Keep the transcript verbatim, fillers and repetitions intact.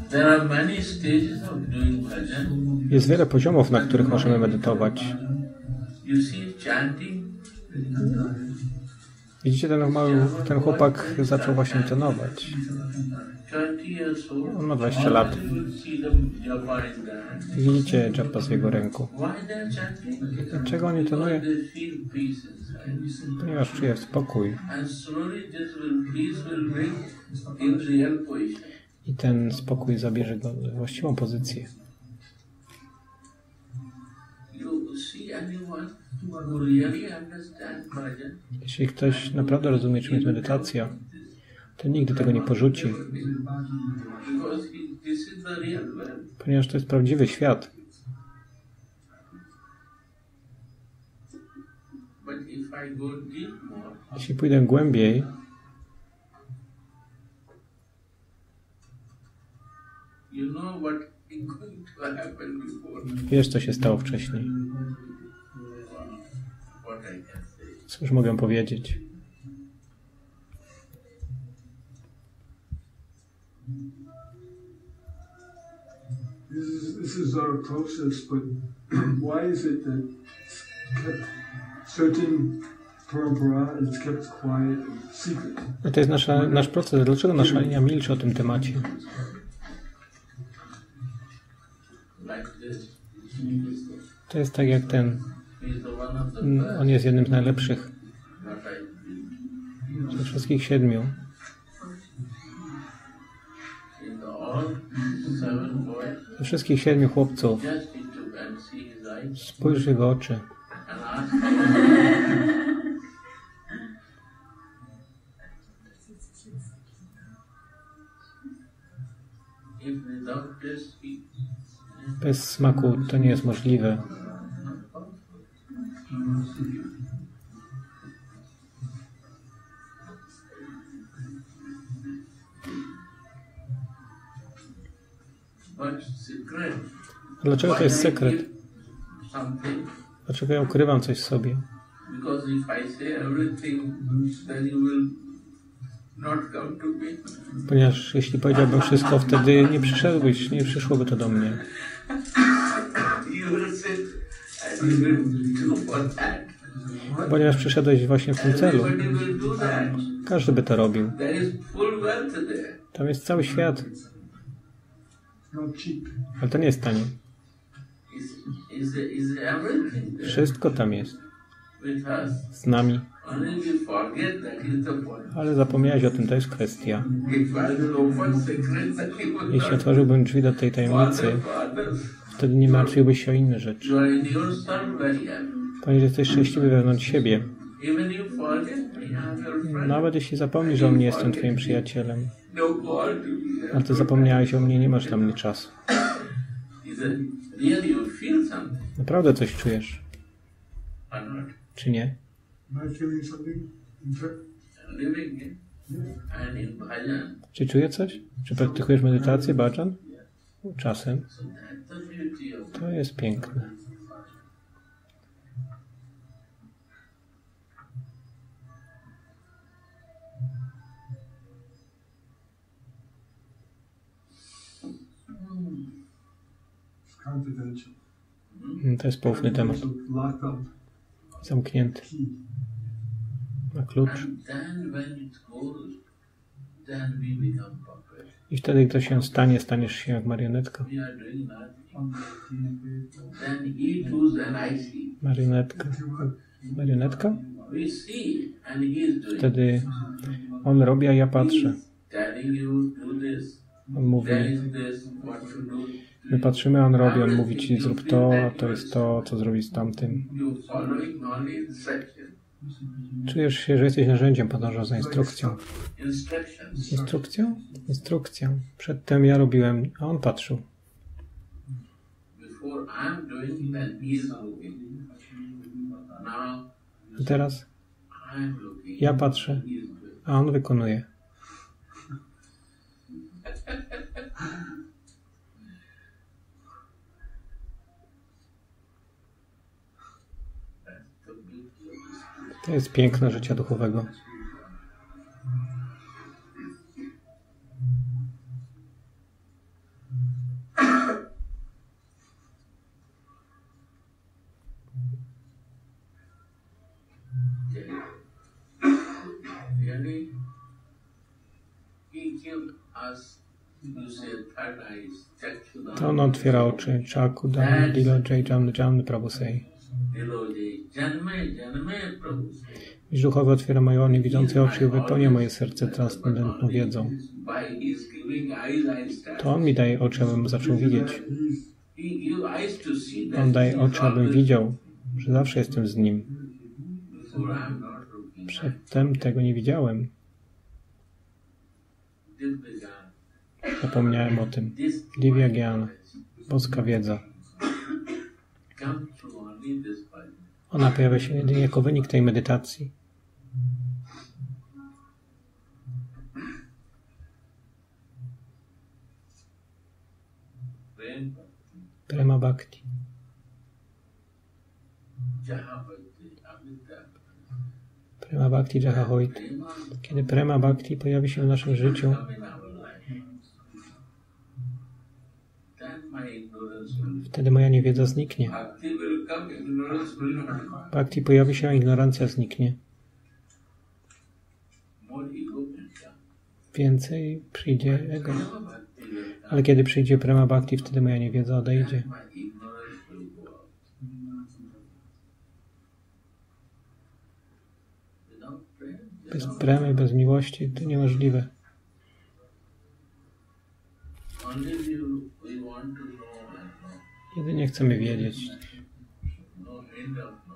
Jest wiele poziomów, na których możemy medytować. Widzicie, ten, mały, ten chłopak zaczął właśnie tonować. On ma dwadzieścia lat. Widzicie japa w jego ręku. Dlaczego on nie tonuje? Ponieważ czuje spokój. I ten spokój zabierze go w właściwą pozycję. Jeśli ktoś naprawdę rozumie, czym jest medytacja, to nigdy tego nie porzuci. Ponieważ to jest prawdziwy świat. Jeśli pójdę głębiej, wiesz, co się stało wcześniej. Cóż mogę powiedzieć? This is our process, but why is it that kept certain parampara is kept quiet and secret? To jest nasza, nasz proces. Dlaczego nasza linia milczy o tym temacie? To jest tak jak ten. On jest jednym z najlepszych ze wszystkich siedmiu. Ze wszystkich siedmiu chłopców. Spójrz w jego oczy. Bez smaku to nie jest możliwe. Dlaczego to jest sekret? Dlaczego ja ukrywam coś w sobie? Ponieważ jeśli powiedziałbym wszystko, wtedy nie przyszedłbyś, nie przyszłoby to do mnie. Ponieważ przyszedłeś właśnie w tym celu. Każdy by to robił. Tam jest cały świat. Ale to nie jest tanie. Wszystko tam jest. Z nami. Ale zapomniałeś o tym, to jest kwestia. Jeśli otworzyłbym drzwi do tej tajemnicy, wtedy nie martwiłbyś się o inne rzeczy. Ponieważ jesteś szczęśliwy wewnątrz siebie. Nawet jeśli zapomnisz o mnie, jestem twoim przyjacielem. A ty zapomniałeś o mnie, nie masz dla mnie czasu. Naprawdę coś czujesz? Czy nie? Czy czujesz coś? Czy praktykujesz medytację, bhajan? Czasem. To jest piękne. To jest poufny temat. Zamknięty. Na klucz. I wtedy, gdy to się stanie, staniesz się jak marionetka. Marionetka. Marionetka? Wtedy on robi, a ja patrzę. On mówi. My patrzymy, a on robi, on mówi ci zrób to, a to jest to, co zrobić z tamtym. Czujesz się, że jesteś narzędziem, podążasz za instrukcją. Instrukcją? Instrukcją. Przedtem ja robiłem, a on patrzył. I teraz ja patrzę, a on wykonuje. To jest piękne życia duchowego. To on otwiera oczy. Chaku dam dilo jai jam jam Prabhu say. Iż duchowy otwiera moje ony, widzące oczy i wypełnia moje serce transcendentną wiedzą. To on mi daje oczy, abym zaczął widzieć. On daje oczy, abym widział, że zawsze jestem z nim. Przedtem tego nie widziałem. Zapomniałem o tym. Divya Gyana, boska wiedza. Ona pojawia się jedynie jako wynik tej medytacji. Prema Bhakti. Prema Bhakti Jaha Hoit. Kiedy Prema Bhakti pojawi się w naszym życiu, wtedy moja niewiedza zniknie. Bhakti pojawi się, a ignorancja zniknie. Więcej przyjdzie ego. Ale kiedy przyjdzie Prema Bhakti, wtedy moja niewiedza odejdzie. Bez premy, bez miłości to niemożliwe. Jedynie chcemy wiedzieć.